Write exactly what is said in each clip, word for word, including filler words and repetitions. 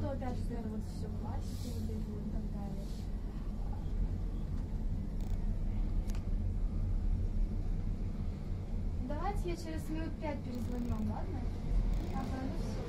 что опять же надо вот все класть и вот это вот и так далее. Давайте я через минут пять перезвоню вам, ладно? Ага, ну все.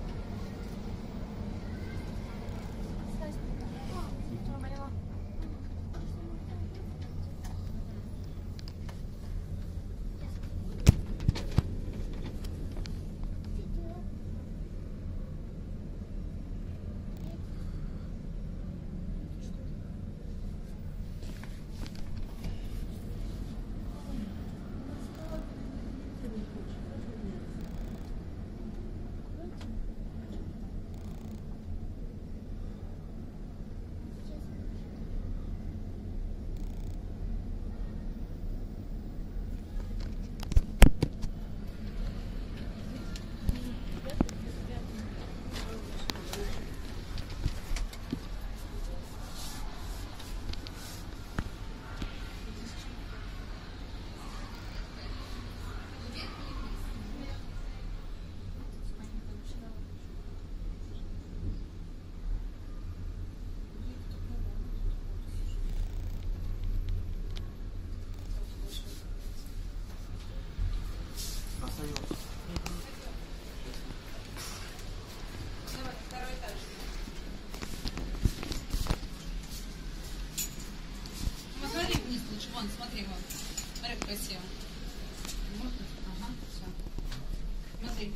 Вон, смотри, вон. Смотри, как красиво. Вот, ага, все. Смотри.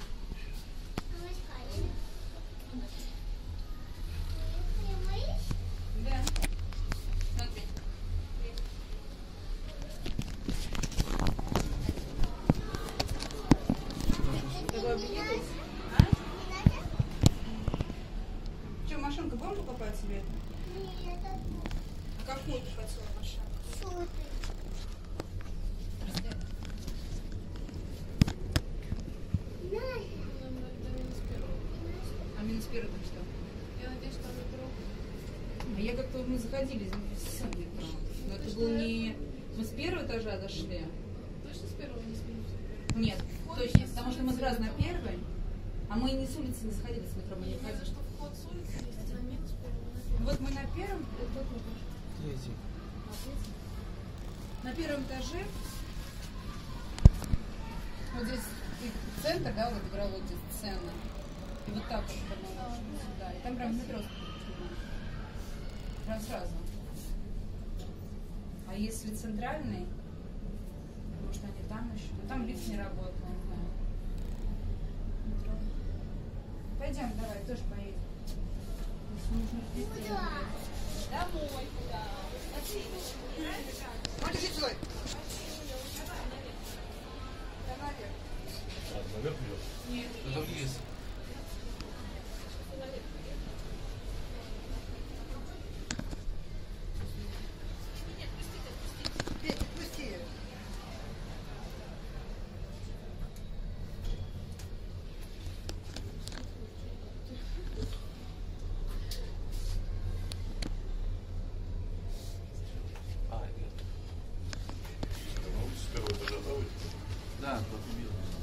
Да. Смотри. Давай объедешь. А? Что, машинка, будем покупать себе это? Нет. А какую ты хотела машинку? Супер. А минус первый там что? Я надеюсь, что метро. А я как-то мы заходили с метро. Но это было не... Мы с первого этажа дошли. Точно с первого, не с минус? Нет, точно. Потому что мы сразу на первой. А мы не с улицы не заходили, с метро мы не ходили. Что вход с улицы есть, а минус первого. Вот мы на первом... Вот мы пошли. Третий. На первом этаже. Вот здесь и центр, да, вот играл вот здесь сцена. И вот так вот прямо сюда. И там прям метро. Прям сразу. А если центральный, может они там еще. Ну, там лифт не работал, не знаю. Метро. Пойдем, давай, тоже поедем. Куда? Домой куда? Можешь идти сюда? А, наверх идет? Нет. Это вниз. Петя, пусти. А, нет. Ну, с первого этажа, да, вы? Да, вот видно.